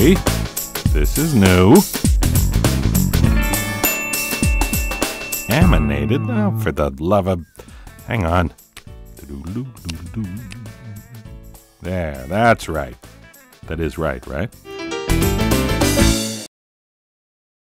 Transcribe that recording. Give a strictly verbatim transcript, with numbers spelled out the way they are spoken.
see? This is new. Laminated? Oh, for the love of... Hang on. There, that's right. That is right, right?